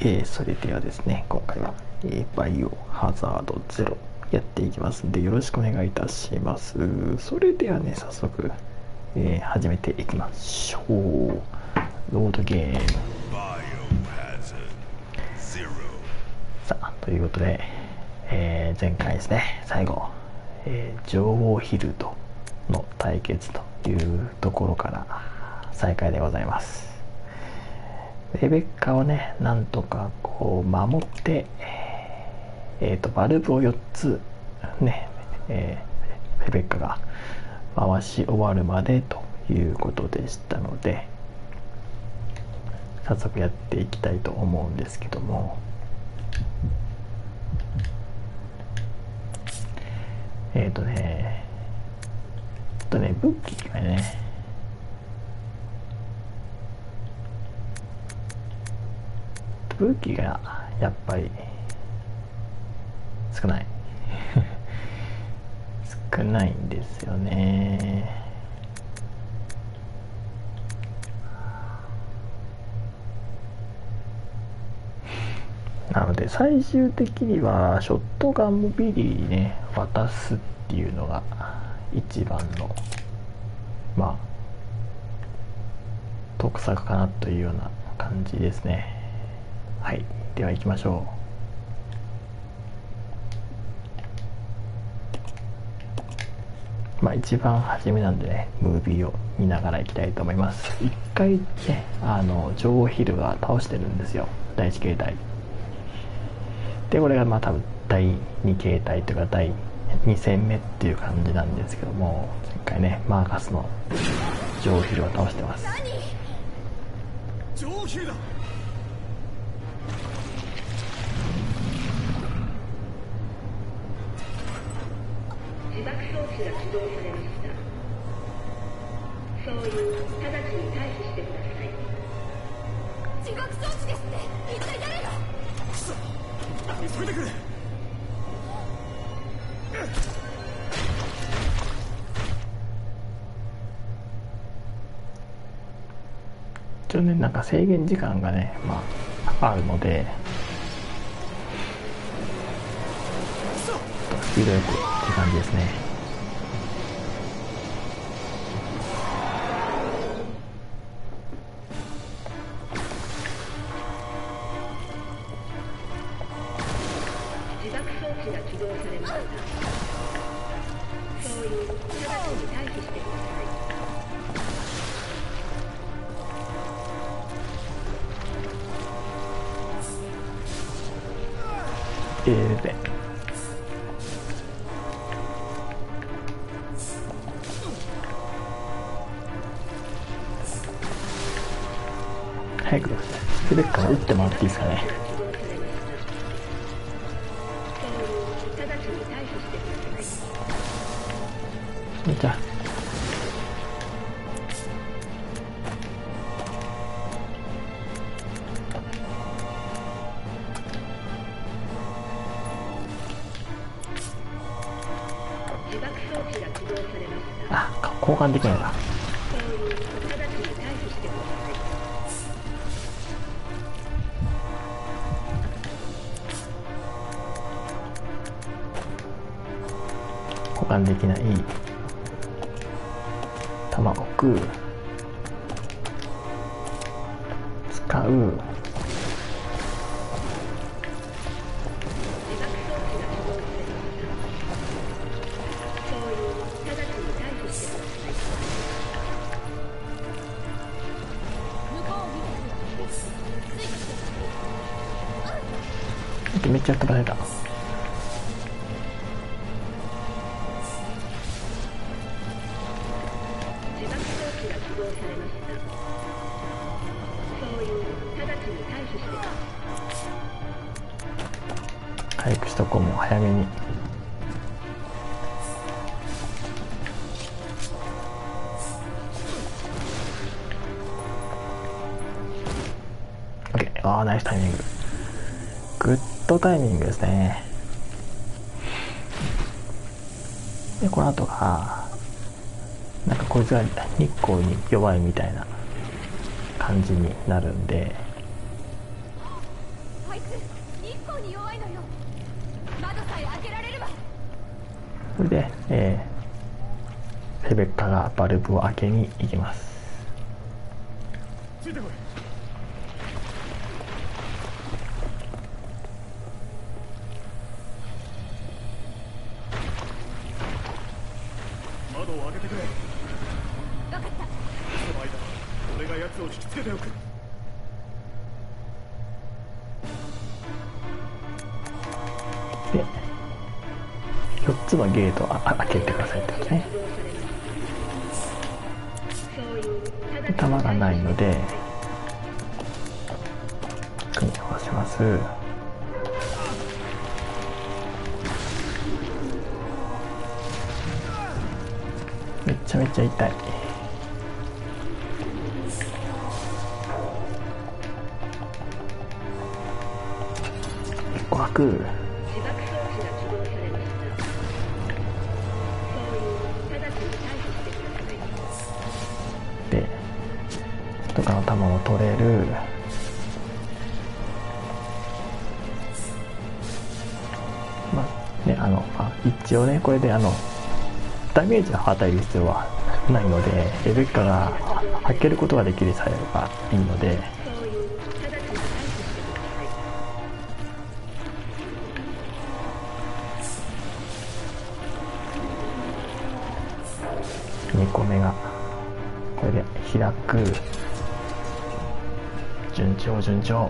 それではですね、今回は、バイオハザード0やっていきますんで、よろしくお願いいたします。それではね、早速、始めていきましょう。ロードゲーム。さあ、ということで、前回ですね、最後、女王ヒルドの対決というところから再開でございます。レベッカをね、なんとかこう守って、バルブを4つね、レベッカが回し終わるまでということでしたので、早速やっていきたいと思うんですけども、武器がね、武器がやっぱり少ない少ないんですよね。なので最終的にはショットガンもビリーにね渡すっていうのが一番の得策かなというような感じですね。はい、では行きましょう。一番初めなんでね、ムービーを見ながら行きたいと思います。一回ね、女王ヒルが倒してるんですよ、第1形態で。これが多分第2形態というか第2戦目っていう感じなんですけども、前回ねマーカスの女王ヒルを倒してます。 女王ヒルだ。 自爆装置が起動されました。そういう直ちに退避してください。 自爆装置ですって。一体誰が。 くそ、急いでくれ。 一応ね、なんか制限時間がね、あるので、スピードよくって感じですね。 自爆装置が起動されました。そういう直ちに退避してください。 早くレベッカが打ってもらっていいですかね。じゃあ交換できないな。交換できない。弾置く。使う。めっちゃ飛ばれた。早くしとこう、もう早めに。OK。ああ、ナイスタイミング。グッドタイミングですね。でこの後がなんかこいつが日光に弱いみたいな感じになるんで、 日光に弱いのよ。窓さえ開けられれば。 それで、レベッカがバルブを開けに行きます。 ついてこい。窓を開けてくれ。 分かった。 その間俺が奴を引きつけておく。 で4つのゲートを開けてくださいってことね。で弾がないので組み合わせます。めちゃめちゃ痛い。1個開く。 自爆装置が起動されました。総員、直ちに退避してください。 でとかの弾も取れる。まあね、一応ねこれでダメージを与える必要はないので、レベッカが開けることができるさえあればいいので、 総員、直ちに退避してください。 2個目がこれで開く。順調順調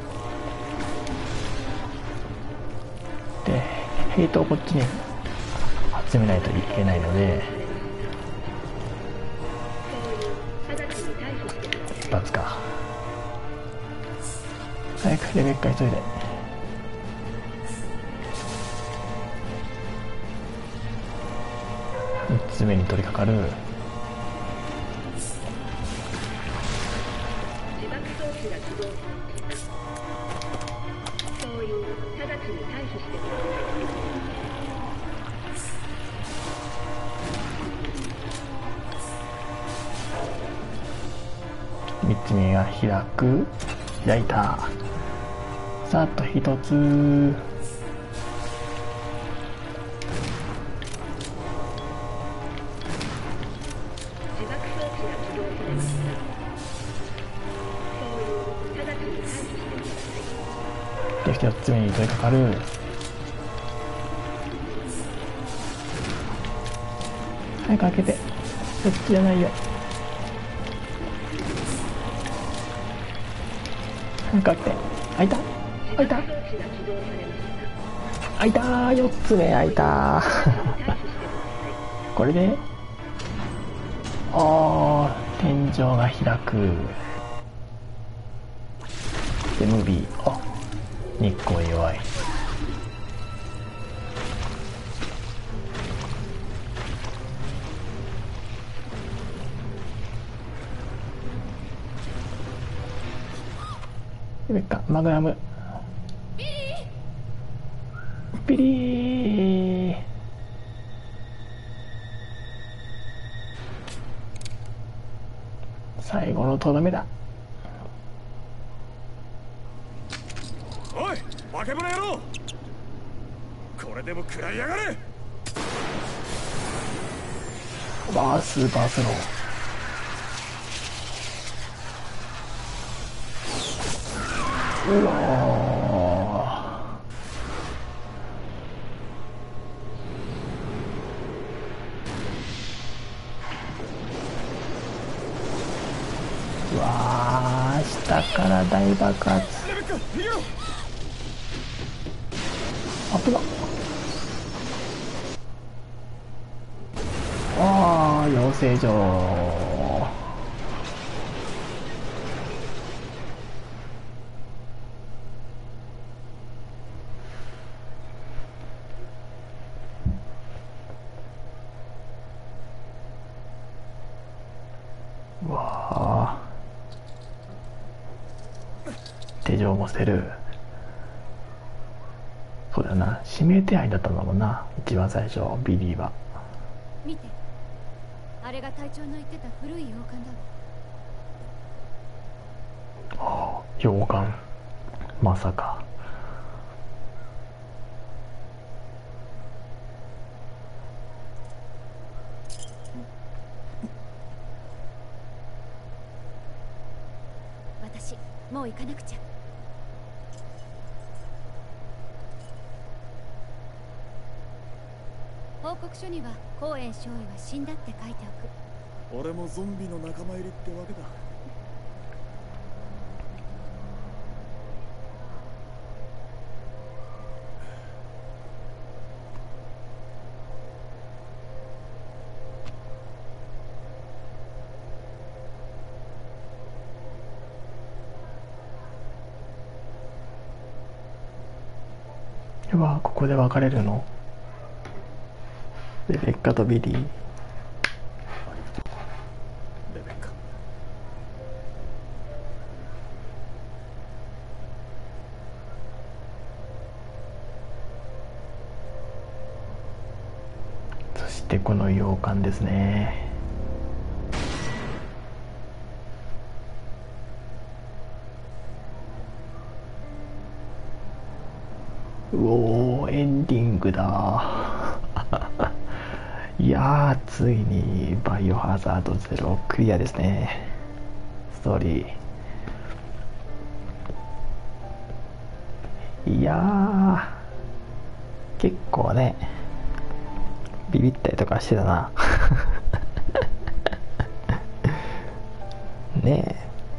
で、ヘイトをこっちに集めないといけないので、一発か。早くレベッカ急いで。3つ目に取り掛かる。 自爆装置が起動されました。総員、直ちに退避してください。 3つ目が開く。開いた。さあ、あと1つ。 自爆装置が起動されました。総員、直ちに退避してください。 で、4つ目に取り掛かる。早く開けて。そっちじゃないよ。早く開けて。開いた開いた自爆装置が起動されました。 開いたー。4つ目開いたー。 退避してください。 これで、天井が開く。で、ムービー。日光弱い。レベッカ、マグナム。ビリー。最後のとどめだ。 おい化け物野郎、これでも食らいやがれ。 スーパースロー。うわー、うわー、下から大爆発。 レベッカ逃げろ。 危なっ。養成所。うわあ、手錠も捨てる。そうだな、指名手配だったんだもんな、一番最初ビリーは。 見て、あれが隊長の言ってた古い洋館だわ。 洋館、まさか。 行かなくちゃ。報告書には公園少尉は死んだって書いておく。 俺もゾンビの仲間入りってわけだ。 うわ、ここで別れるの？レベッカとビリー。 レベッカ。 そしてこの洋館ですね。うおー、エンディングだ。いやー、ついにバイオハザード0クリアですね。ストーリー、いやー、結構ねビビったりとかしてたな。ね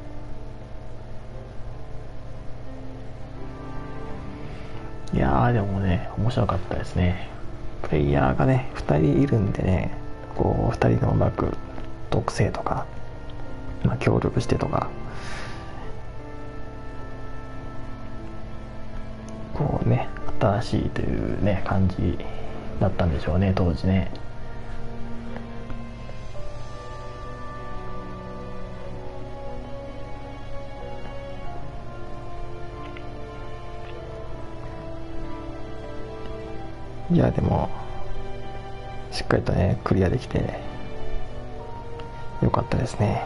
え、いやーでもね面白かったですね。プレイヤーがね2人いるんでね、こう2人のうまく特性とか、協力してとか、こうね新しいというね感じだったんでしょうね、当時ね。いやでもしっかりとねクリアできてよかったですね。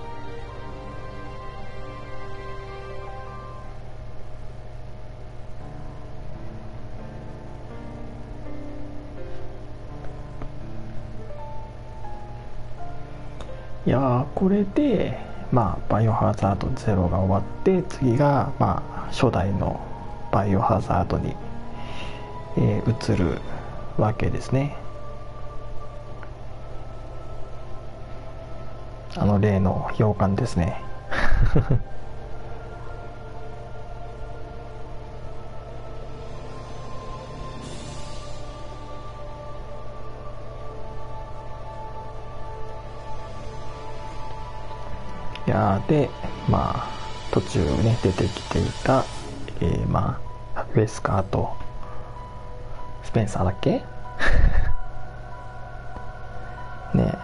いやーこれでバイオハザード0が終わって、次が初代のバイオハザードに、移るわけですね。あの例の洋館ですね。いやで途中ね出てきていた、ウェスカーとスペンサーだっけね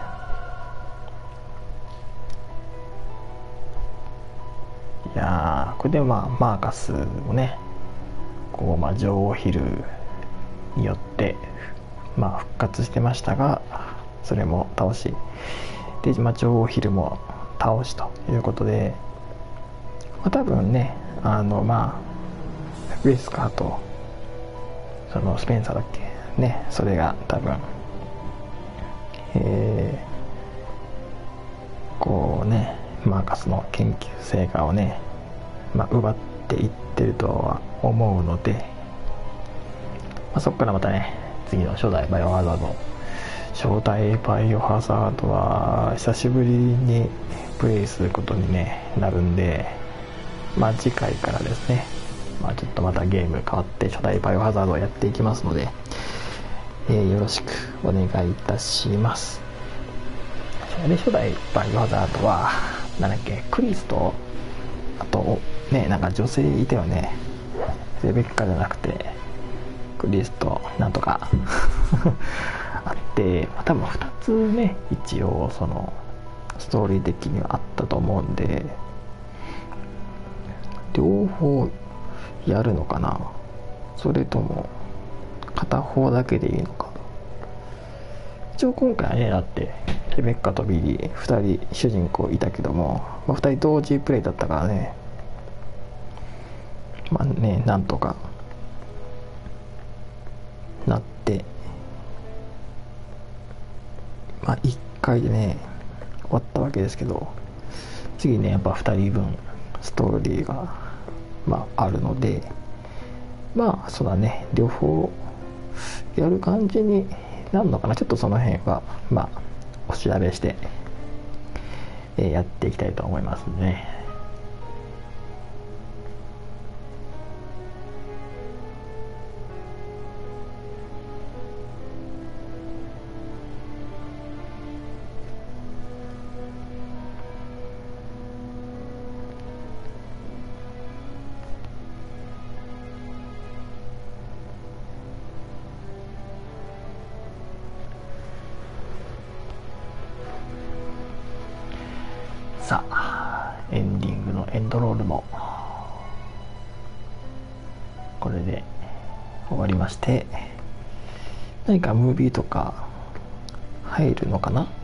え、いやこれでマーカスをねこう女王ヒルによって復活してましたが、それも倒しで、女王ヒルも倒しということで、多分ねウェスカーとそのスペンサーだっけね、それが多分こうねマーカスの研究成果をね、奪っていってるとは思うので、そこからまたね次の初代バイオハザード、初代バイオハザードは久しぶりにプレイすることに、なるんで、次回からですね、ちょっとまたゲーム変わって初代バイオハザードをやっていきますので、よろしくお願いいたします。で初代バイオハザードはなんだっけ、クリスとあとね女性いたよね。レベッカじゃなくてクリスとなんとかあって、多分2つね一応そのストーリー的にはあったと思うんで、両方やるのかな、それとも片方だけでいいのか。一応今回はねだってレベッカとビリー2人主人公いたけども、2人同時プレイだったからね、なんとかなって1回でね終わったわけですけど、次ねやっぱ2人分ストーリーが、あるので、そうだね、両方やる感じになるのかな。ちょっとその辺はお調べして、やっていきたいと思いますね。さあ、エンディングのエンドロールもこれで終わりまして、何かムービーとか入るのかな。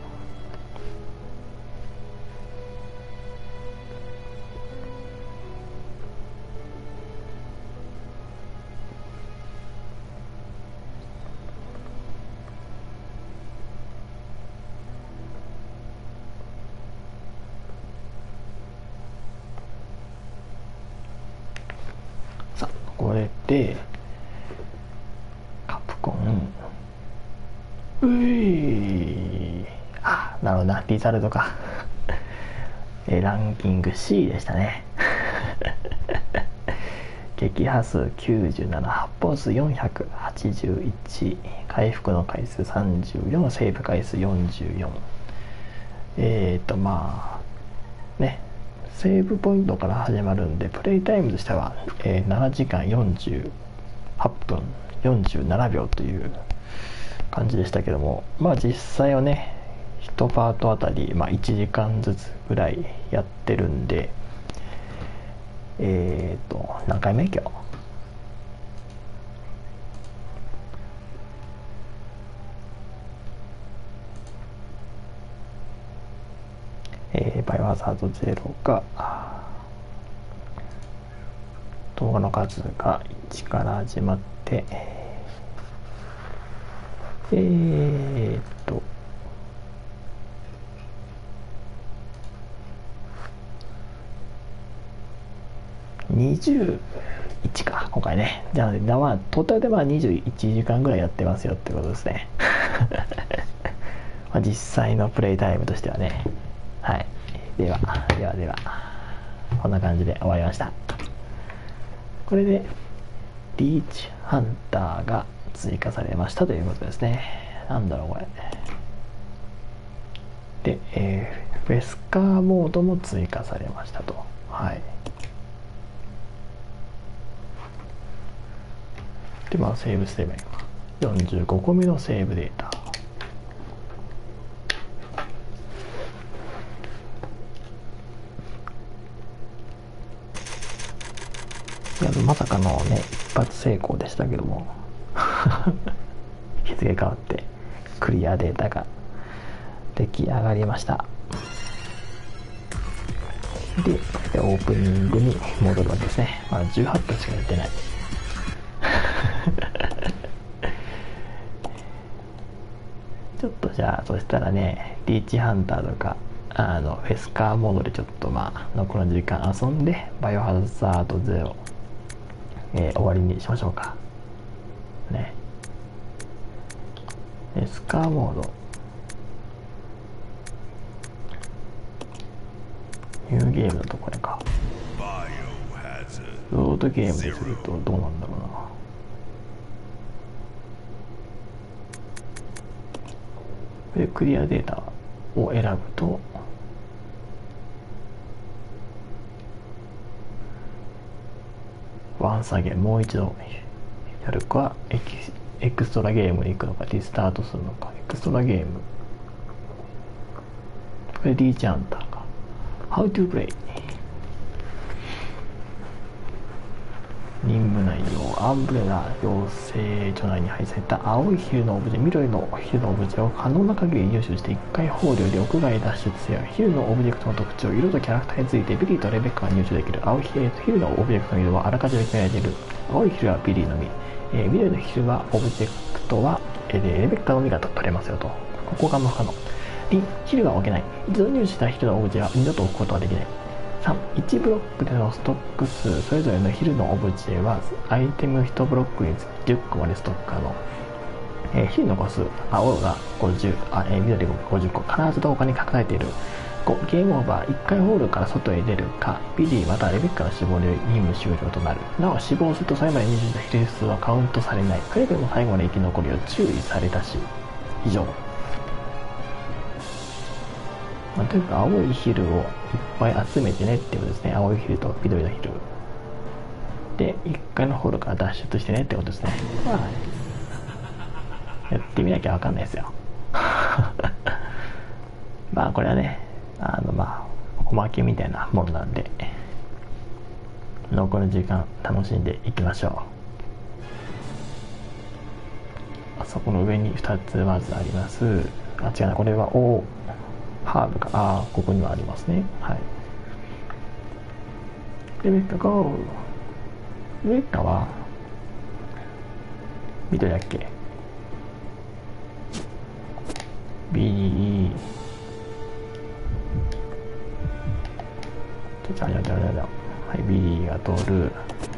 さあ、これでカプコン、なるほどな、リザルトかランキング C でしたね撃破数97、発砲数481、回復の回数34、セーブ回数44。セーブポイントから始まるんで、プレイタイムとしては、7時間48分47秒という感じでしたけども、実際はね、1パートあたり、1時間ずつぐらいやってるんで、何回目今日バイオハザード0が動画の数が1から始まって、21か今回ね。じゃあトータルで21時間ぐらいやってますよってことですね実際のプレイタイムとしてはね。はい、ではこんな感じで終わりました。これでリーチハンターが追加されましたということですね。なんだろうこれで、フェスカーモードも追加されましたと。はい。でセーブすればいいのか。45個目のセーブデータ。まさかのね、一発成功でしたけども日付変わってクリアデータが出来上がりました。でオープニングに戻るわけですね。18分しかやってないちょっとじゃあそしたらね、リーチハンターとかフェスカーモードでちょっと残りの時間遊んで、バイオハザード0、終わりにしましょうかね。フェスカーモードニューゲームのところか。ロードゲームでするとどうなんだろうな。でクリアデータを選ぶとワンサゲンもう一度やるか、エクストラゲームに行くのか、リスタートするのか。エクストラゲーム、これリーチハンターか。How to play。任務内容、アンブレラ養成所内に配された青いヒルのオブジェ、緑のヒルのオブジェを可能な限り入手して1回放流で屋外脱出せよ。ヒルのオブジェクトの特徴、色とキャラクターについてビリーとレベッカが入手できる。青いヒルのオブジェクトの色はあらかじめ決められている。青いヒルはビリーのみ、緑のヒルはオブジェクトは、レベッカのみが取れますよと。ここが不可能。ヒルは置けない。一度入手したヒルのオブジェは二度と置くことはできない。 3、1ブロックでのストック数、それぞれのヒルのオブジェはアイテム1ブロックにつき10個までストック可能。ヒルの個数、青が50、緑が50個、必ずどこかに隠されている。5、ゲームオーバー、1回ホールから外へ出るか、ビリーまたはレベッカの死亡で任務終了となる。なお死亡するとそれまで20たヒル数はカウントされない。くれぐれも最後まで生き残りを注意されたし、以上。というか青いヒルをいっぱい集めてねってことですね。青いヒルと緑のヒルで1回のホールから脱出してねってことですね。まあやってみなきゃ分かんないですよ。まあこれはねおまけみたいなもんなんで、残りの時間楽しんでいきましょう。あそこの上に2つまずあります。あ、違うな、これはハーブか。ここにはありますね。はい。レベッカゴー。レベッカは緑だっけ？ビリー。はい、ビリーが通る。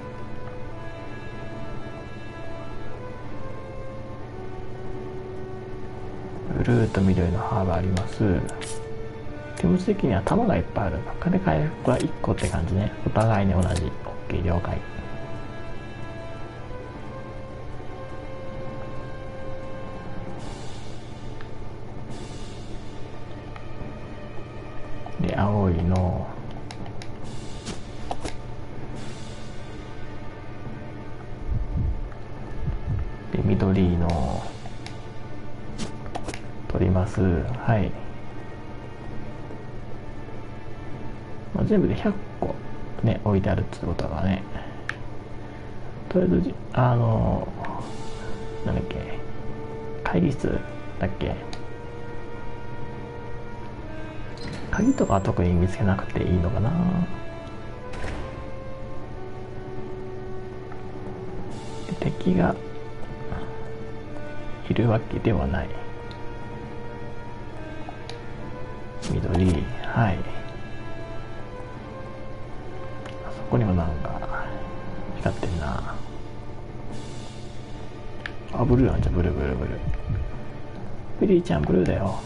ブルーと緑のハーブあります。手持ち的には弾がいっぱいある。中で回復は1個って感じね。お互いに同じ。OK、了解。で、青いので、緑の取ります。はい。全部で100個ね置いてあるってことがね、とりあえずなんだっけ、会議室だっけ、鍵とかは特に見つけなくていいのかな。で、敵がいるわけではない。緑、はい。ここにもなんか光ってんな。あ、ブルーなんじゃ、ブルー。ビリーちゃんブルーだよ。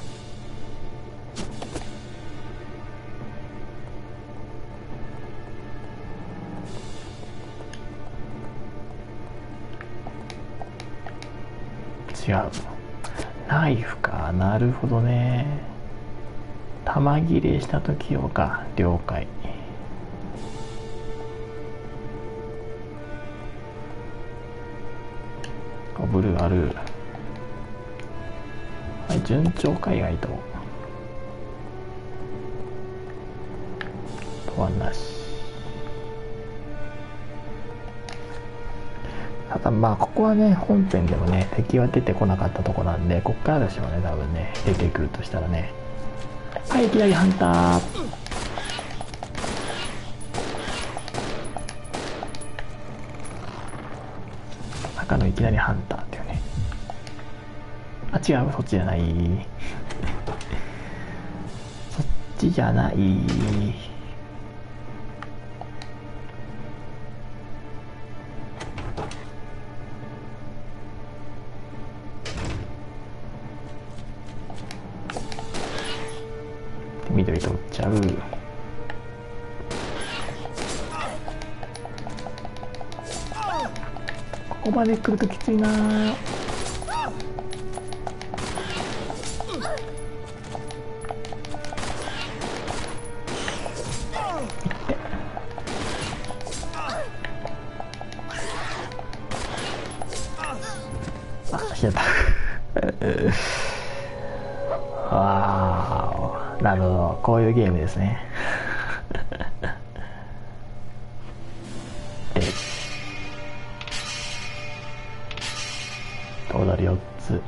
違う。ナイフか。なるほどね。弾切れした時用か。了解。ブルーある。はい、順調か。意外ととはなし。ただここはね、本編でもね敵は出てこなかったとこなんで、こっからでしょうね、多分ね、出てくるとしたらね。はい、いきなりハンター。中のいきなりハンターっていうね。あ、違う、そっちじゃない。そっちじゃない。緑取っちゃう。ここまで来るときついな。死んじゃったああ、なるほど、こういうゲームですね。トータル4つ。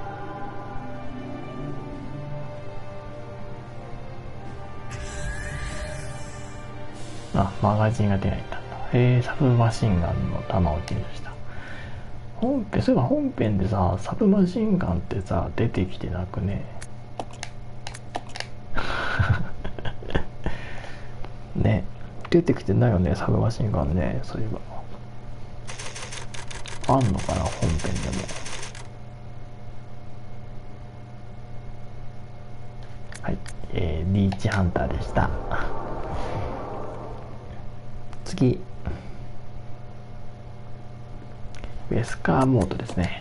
あ、マガジンが手に入ったんだ。サブマシンガンの弾を手にした。そういえば本編でさ、サブマシンガンってさ出てきてなくね。ね、 出てきてないよね、サブマシンガンね。そういえばあんのかな、本編でも。はい、リーチハンターでした。次、ウェスカーモードですね。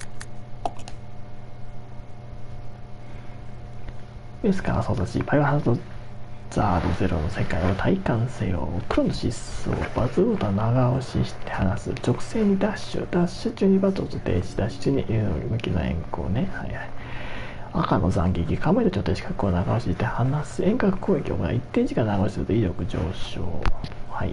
ウェスカーは操作し、バイオハザードゼロの世界を体感せよ。黒の疾走、バズボタン長押しして離す。直線にダッシュ。ダッシュ中にバトルと停止。ダッシュ中に向きの円弧ね。はいはい。赤の斬撃、構えた状態で四角を長押しして離す。遠隔攻撃を行い、一定時間長押しすると威力上昇。はい。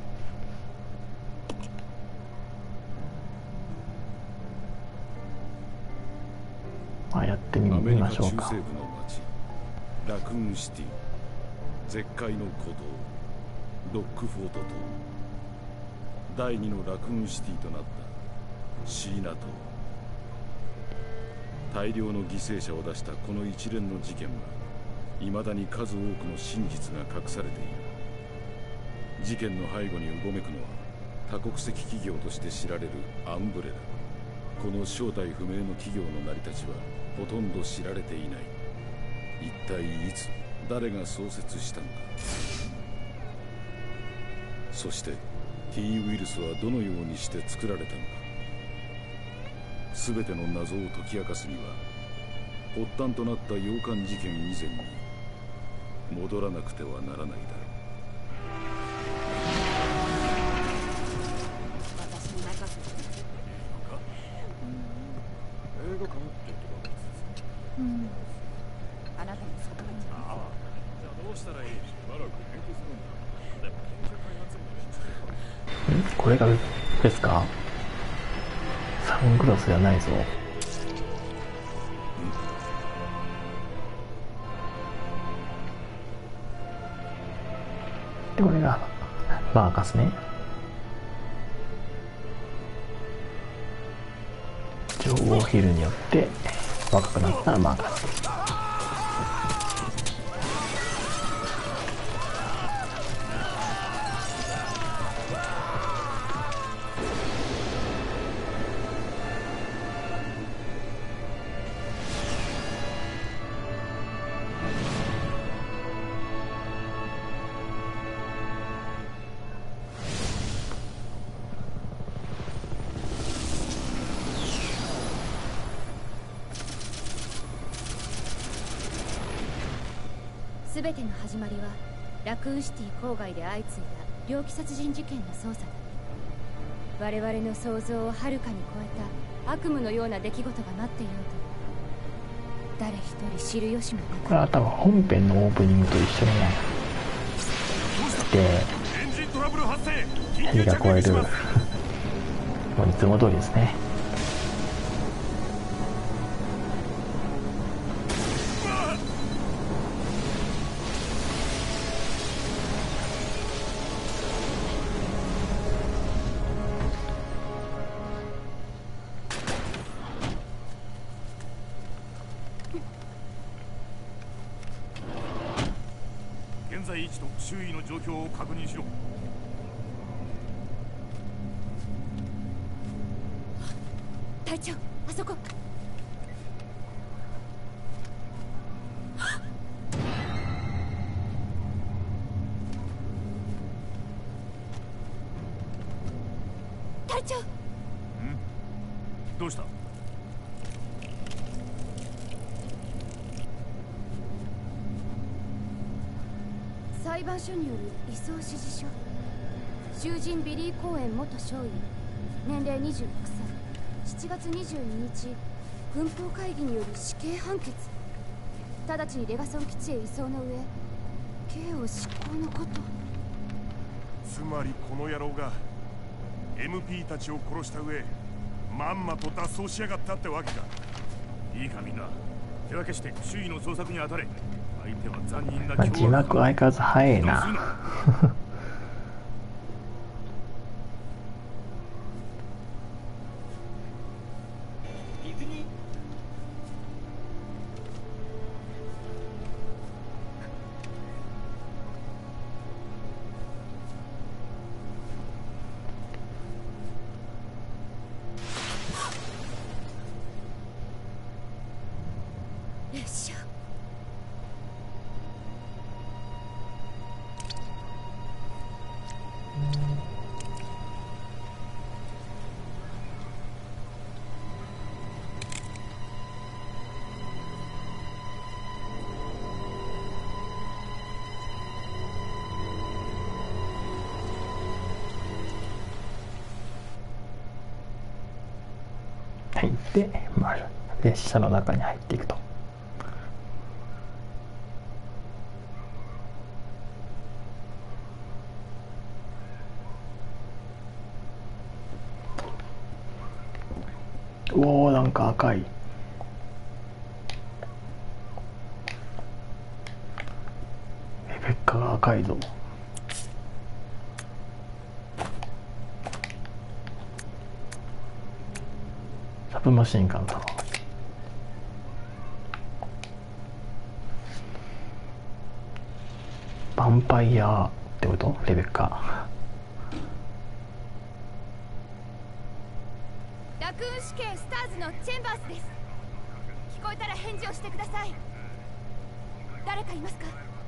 まあやってみましょうか。 アメリカ中西部の町ラクーンシティ、絶海の鼓動ロックフォート島、第2のラクーンシティとなったシーナ島。大量の犠牲者を出したこの一連の事件は未だに数多くの真実が隠されている。事件の背後にうごめくのは多国籍企業として知られるアンブレラ。この正体不明の企業の成り立ちはほとんど知られていない。一体いつ誰が創設したのか。そして T ウイルスはどのようにして作られたのか。全ての謎を解き明かすには発端となった洋館事件以前に戻らなくてはならないだろう。 私に任せて。 映画館って言ってた。 あなたもそこに。 じゃあどうしたらいい？しばらく研究するんだ。でも研究開発もしてる。 これがですか？サングラスじゃないぞ。で、これがマーカスね。情報ヒルによって若くなったマーカス。 すべての始まりはラクーンシティ郊外で相次いだ猟奇殺人事件の捜査だ。我々の想像をはるかに超えた悪夢のような出来事が待っていようと誰一人知る由もなく。 これは多分本編のオープニングと一緒にね、でヘリが越えるもういつも通りですね。 現在位置と周囲の状況を確認しろ。 隊長、あそこ。隊長。 どうした？ 裁判所による移送指示書。囚人ビリー・コーエン元少尉、年齢26歳、7月22日軍法会議による死刑判決。直ちにレガソン基地へ移送の上刑を執行のこと。 つまりこの野郎が MP たちを殺した上まんまと脱走しやがったってわけか。いいかみんな、手分けして周囲の捜索に当たれ。相手は残忍な字幕相変わらず早いな。 入って、列車の中に入っていくと。おお、なんか赤い。レベッカが赤いぞ。サブマシンガンだな。ヴァンパイアってこと？レベッカ。 ラクーン市警スターズのチェンバースです。聞こえたら返事をしてください。誰かいますか？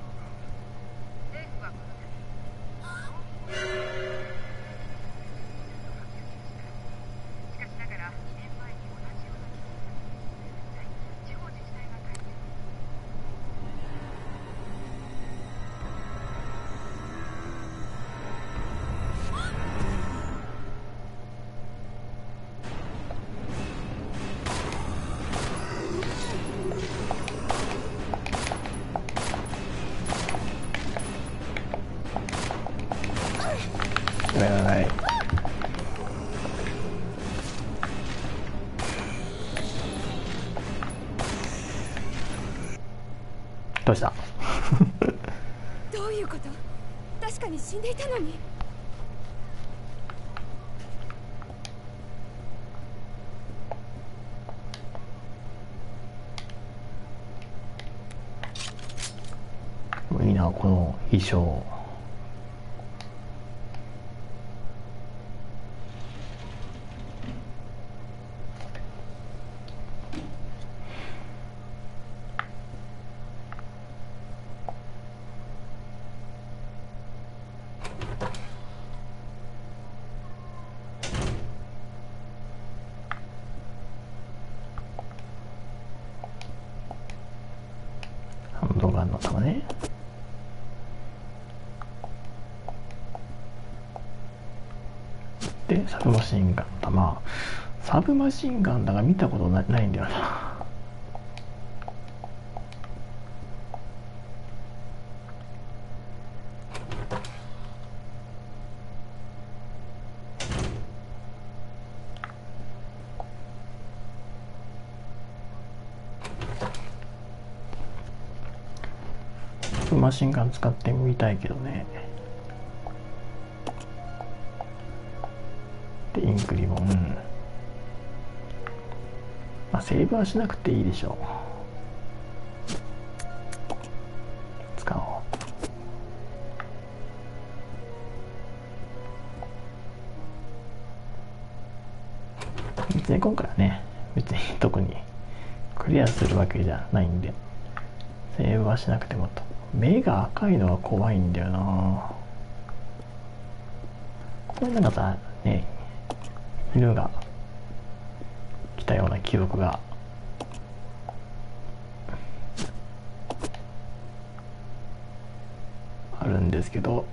はい。どうした？ どういうこと？確かに死んでいたのに。 いいな、この衣装。ハンドガンの弾ね。でサブマシンガン弾。サブマシンガンだが見たことないんだよな。サブマシンガン使ってみたいけどね。でインクリボン、まあ、セーブはしなくていいでしょう。使おう。別に今回はね、別に特にクリアするわけじゃないんでセーブはしなくてもと。目が赤いのは怖いんだよな。これなんかさね、犬が来たような記憶があるんですけど、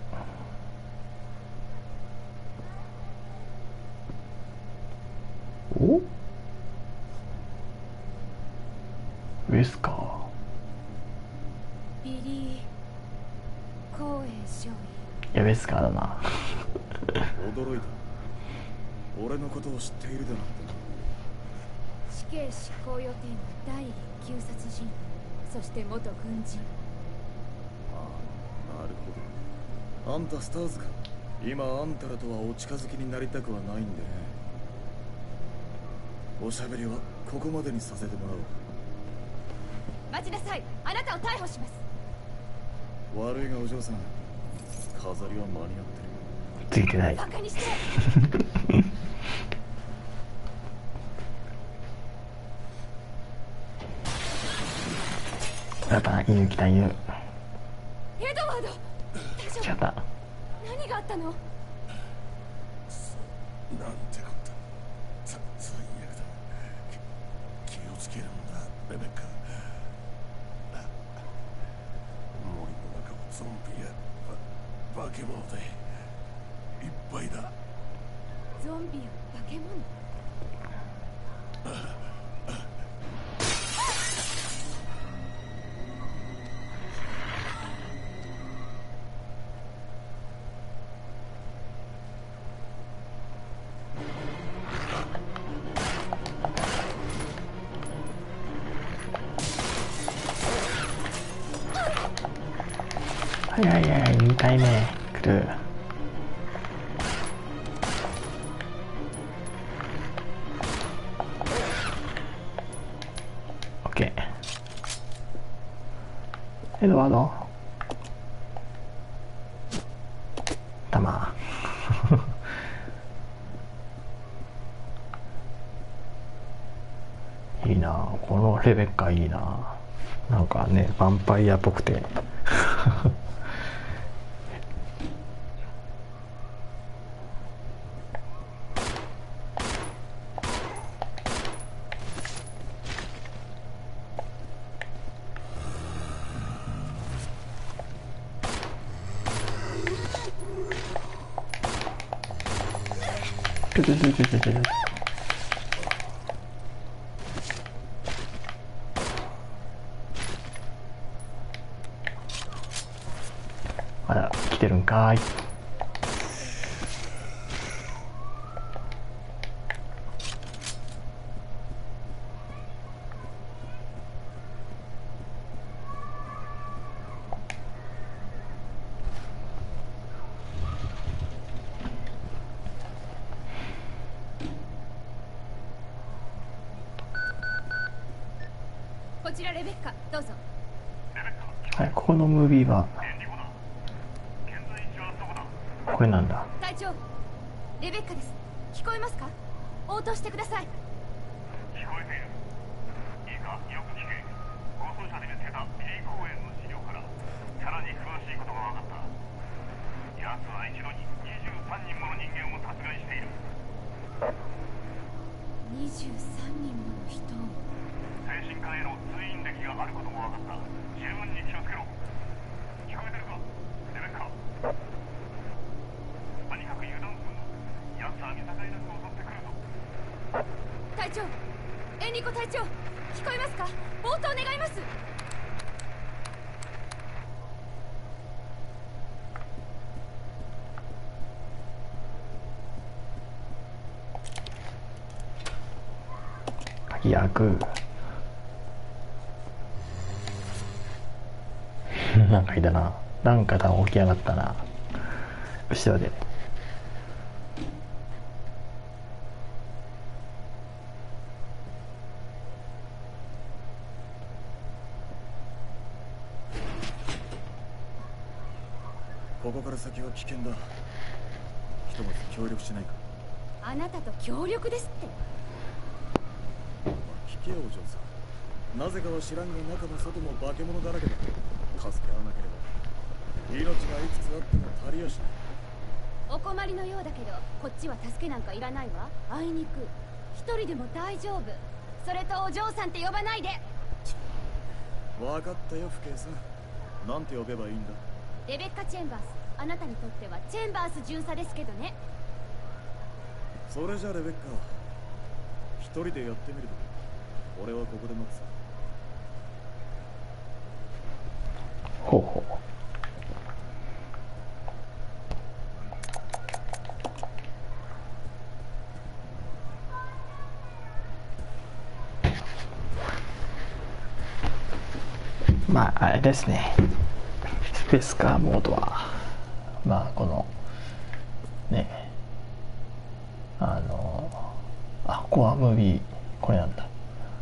おウェスカー。 ビリー光栄少尉。 いやウェスカーだな。 驚いた。俺のことを知っているだなんて。 死刑執行予定の第一級殺人、そして元軍人。 ああ、なるほど。あんたスターズか。今あんたらとはお近づきになりたくはないんでね。おしゃべりはここまでにさせてもらおう。 待ちなさい。あなたを逮捕します。 悪いがお嬢さん、飾りは間に合ってるよ。 ついてない。 バカにして。 やっぱ犬来た犬。 エドワード、大丈夫？ 違った。 何があったの？ なんてこと最悪だ。気をつけるんだレベッカ。森の中はゾンビや化け物でいっぱいだ。 ゾンビや化け物？ いやいや、2体目来る。オッケー。エドワード弾いいな、このレベッカいいな。なんかね、ヴァンパイアっぽくてまだ来てるんかーい。 こちらレベッカ、どうぞ。 はい、ここのムービーはこれなんだ。 隊長、レベッカです。聞こえますか？応答してください。 聞こえている。いいか、よく聞け。護送車で見つけたビリー公園の資料からさらに詳しいことが分かった。奴は一度に23人もの人間を殺害している。 23人もの人を。 精神科への通院歴があることも分かった。十分に気をつけろ。聞こえてるか、レベッカ。とにかく油断するな。奴は見境なく襲ってくるぞ。 隊長、エンリコ隊長、聞こえますか？応答願います。 鍵開くなんかいたな。なんか多分起き上がったな、後ろで。 ここから先は危険だ。ひとまず協力しないか。 あなたと協力ですって。 聞けよお嬢さん。なぜかは知らんが中も外も化け物だらけだ。助け合わなければ命がいくつあっても足りやしない。 お困りのようだけど、こっちは助けなんかいらないわ。あいにく一人でも大丈夫。それとお嬢さんって呼ばないで。 分かったよ父兄さん。なんて呼べばいいんだ？ レベッカ・チェンバース。あなたにとってはチェンバース巡査ですけどね。 それじゃレベッカ、一人でやってみると。俺はここで待つさ。 ほうほう。まああれですね、スペースカーモードはまあこのね、コアムービー、これなんだ。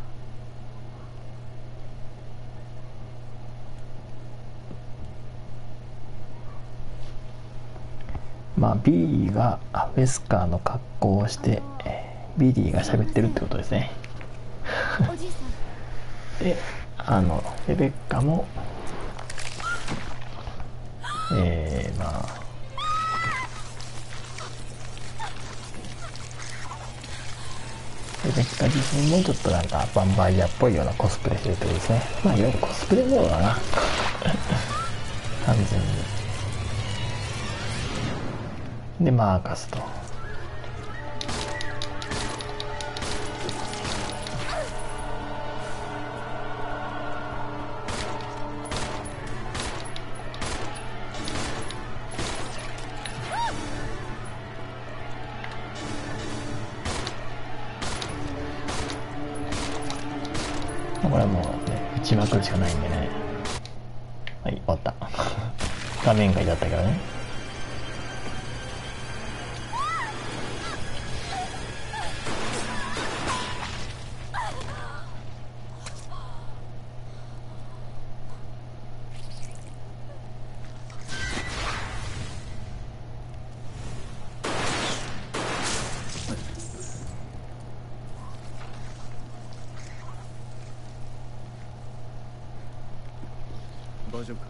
まあビリーがウェスカーの格好をしてビリーが喋ってるってことですねおじいさん。 でレベッカもまあレベッカ自身もちょっとなんかヴァンパイアっぽいようなコスプレしてるってことですね。まあいわゆるコスプレモードだな完全に。でマーカスとこれはもうね打ちまくるしかないんでね。はい、終わった画面外だったからね。 大丈夫か？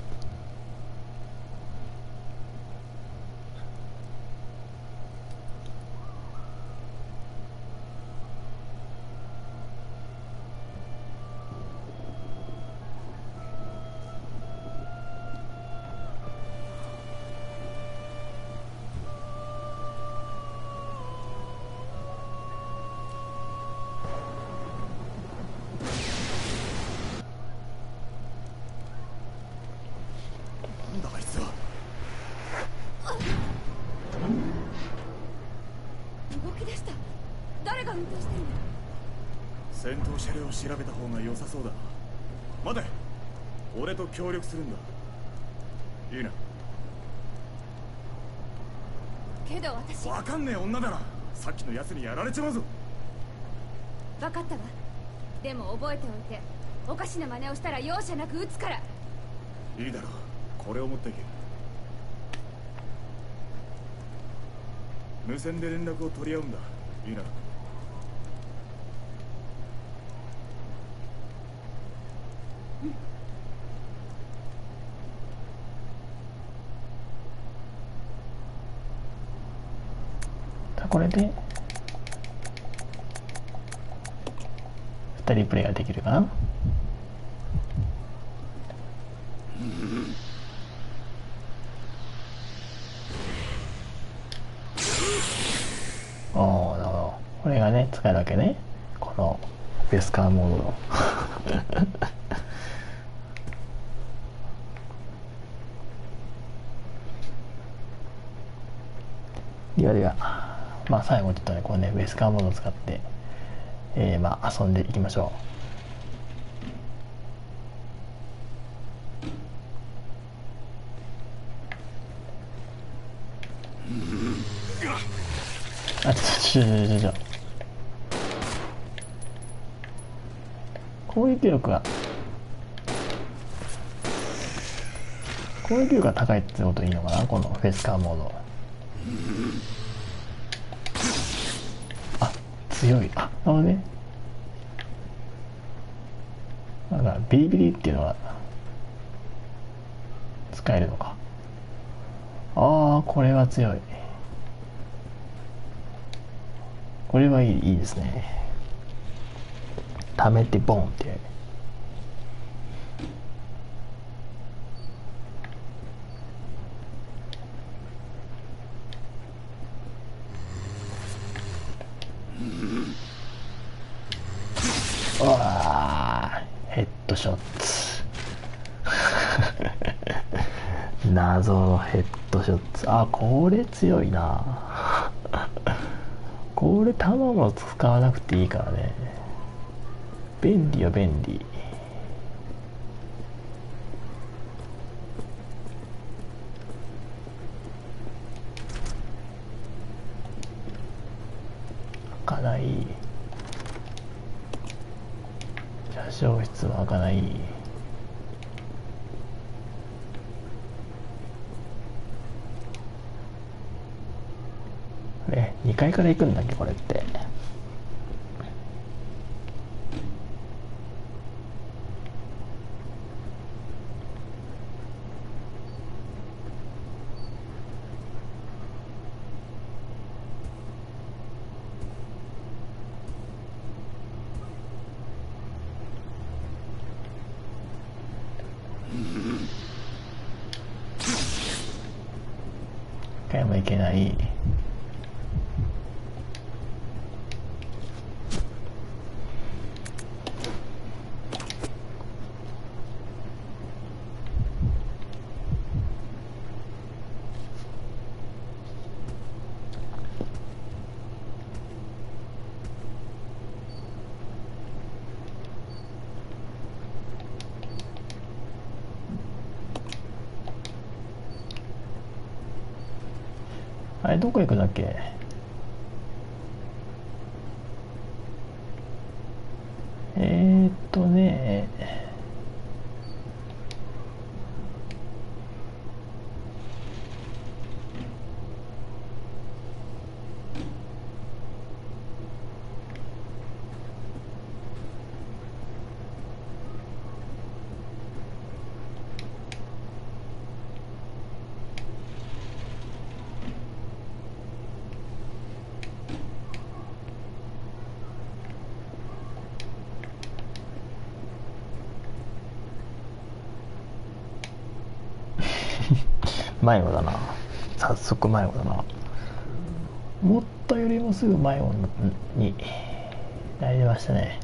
なんだあいつは。 動き出した。誰が運転してるの？ 戦闘車両を調べた方が良さそうだな。待て、俺と協力するんだ。いいな。 けど私わかんねえ女だな。さっきの奴にやられちまうぞ。 分かったわ。でも覚えておいて、おかしな真似をしたら容赦なく撃つから。 いいだろう、これを持っていけ。無線で連絡を取り合うんだ。いいな。 これで2人プレイができるかな。おー、なるほど。これがね使えるわけね、このベスカーモードのではでは、まあ最後ちょっとねこのねベスカーモードを使って、まあ遊んでいきましょう。あ、ちょ攻撃力が高いってことでいいのかな、このフェスカーモード。あ、強い。あ、なるほどね。だからビリビリっていうのは使えるのか。ああ、これは強い。これはいいですね。溜めてボンって。うわー、ヘッドショット謎のヘッドショット。あ、これ強いなこれ弾も使わなくていいからね。便利よ便利。開かない。車掌室は開かない。ね、2階から行くんだっけこれって。1階も行けない。 あれどこ行くんだっけ。ね迷子だな。早速迷子だな。思ったよりもすぐ迷子になりましたね。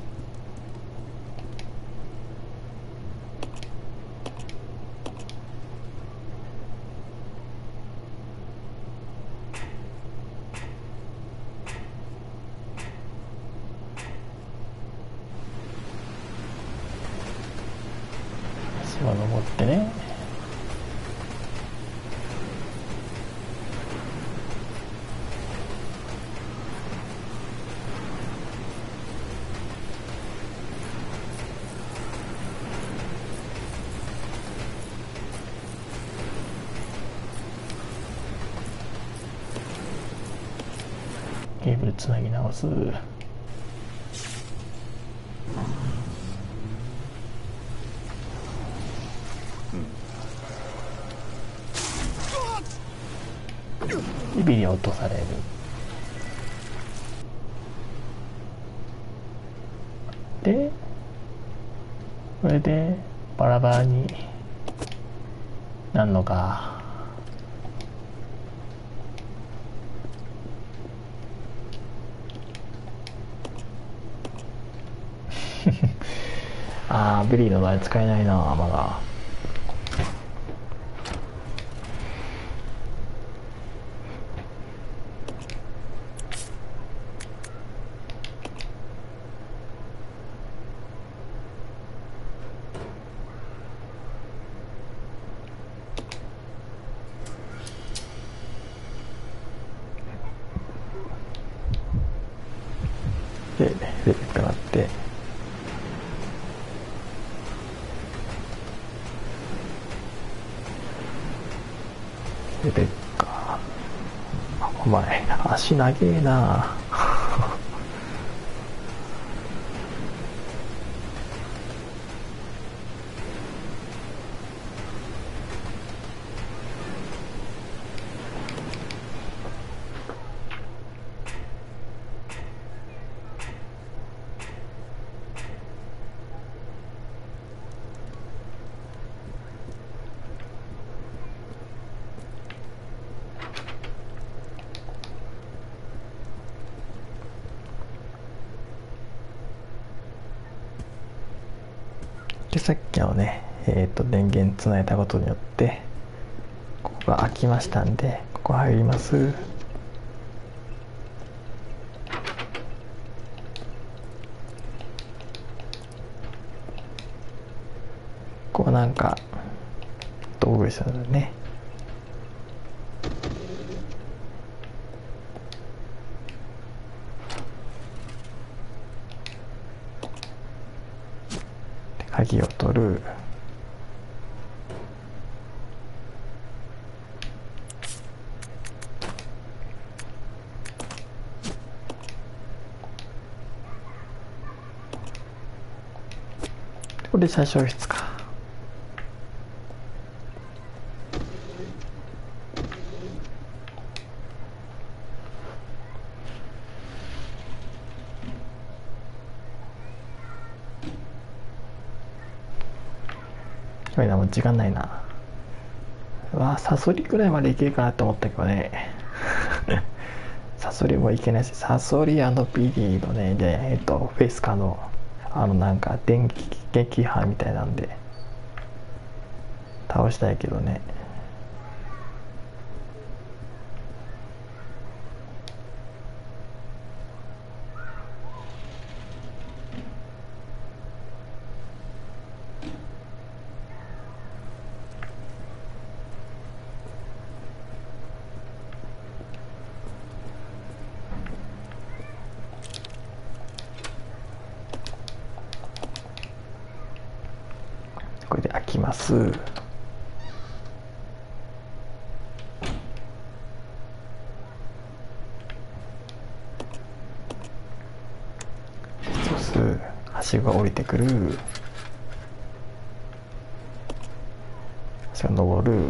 島登ってね。ケーブルつなぎ直す。ビビリ落とされる。でこれでバラバラになんのか。あービリーの台使えないなまだ。でレベルがなってレベルか。お前足長えな。でさっきのね、電源つないだことによってここが開きましたんで、ここ入ります。こうなんか道具ですよね。鍵を取る。これ車掌室か。やばいな、もう時間ないな。うわ、サソリくらいまでいけるかなと思ったけどね。サソリもいけないし、サソリビリーのね、で、フェイスカの、なんか電気撃破みたいなんで、倒したいけどね。 これで開きます。はしごが降りてくる。はしごが登る。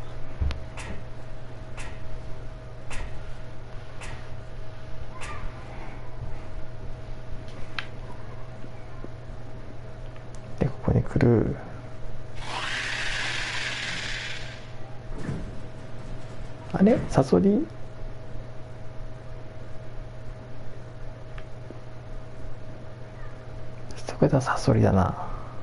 でここに来る。あれサソリ、そこではサソリだな。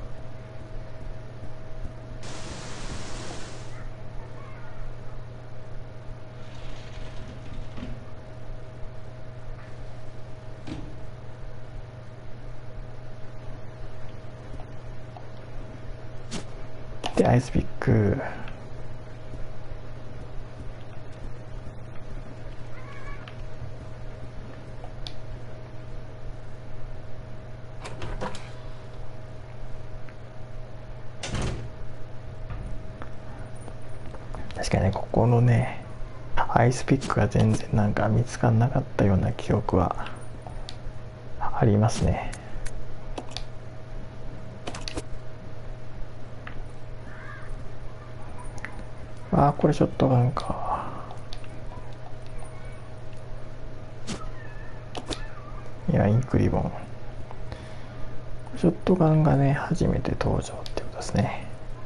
でアイスピック。確かにね、ここのねアイスピックが全然なんか見つからなかったような記憶はありますね。ああこれショットガンか。いやインクリボン、ショットガンがね初めて登場ってことですね。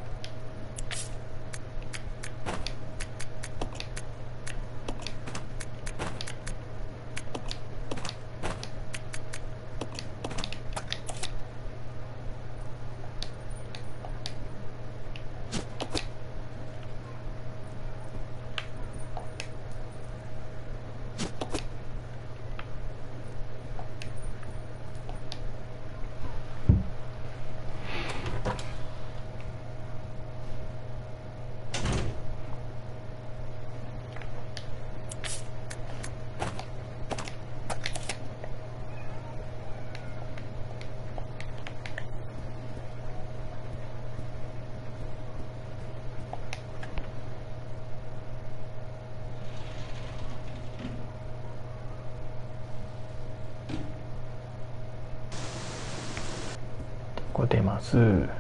ここ出ます。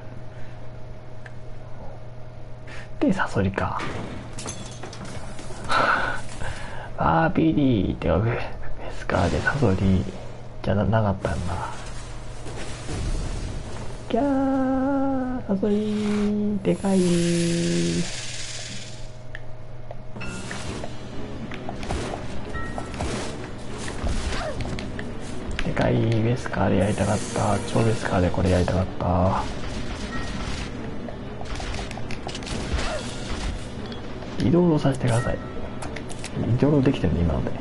でサソリか。あービリーってかベスカーでサソリじゃなかったんだ。キャーサソリでかい。でかいベスカーでやりたかった。超ベスカーでこれやりたかった。移動させてください。移動できてるね今ので。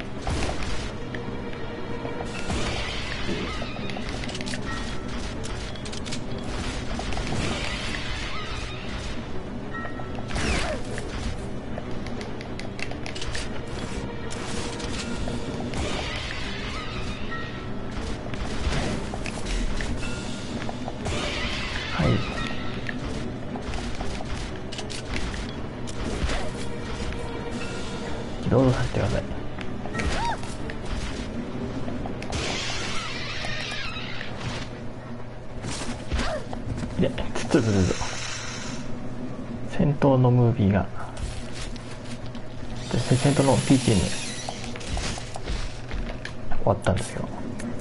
ロードさせてください。で、戦闘のムービーが戦闘の PTM 終わったんですけど、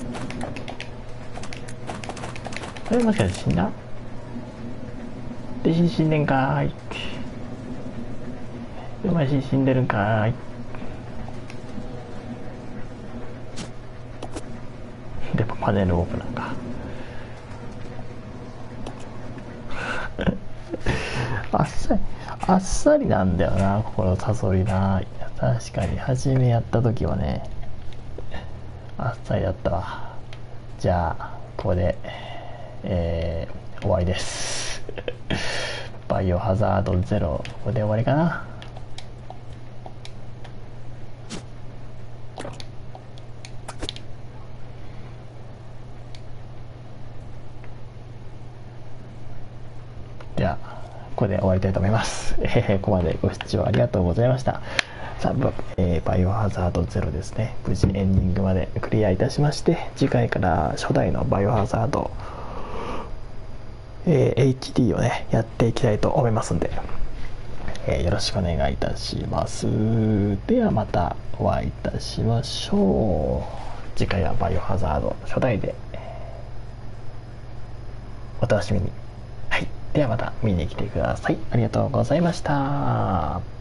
あれもしかして死んだ？で死んでんかーい。お前死んでるんかーい。でもパネルオープンなんかあっさりなんだよなここのサソリな。確かに初めやった時はねあっさりだったわ。じゃあここで、終わりですバイオハザード0ここで終わりかな。 ではこれで終わりたいと思います。ここまでご視聴ありがとうございました。さあ、バイオハザード0ですね、無事エンディングまでクリアいたしまして、次回から初代のバイオハザード、HD をねやっていきたいと思いますんで、よろしくお願いいたします。ではまたお会いいたしましょう。次回はバイオハザード初代で、お楽しみに。はい、ではまた見に来てください。ありがとうございました。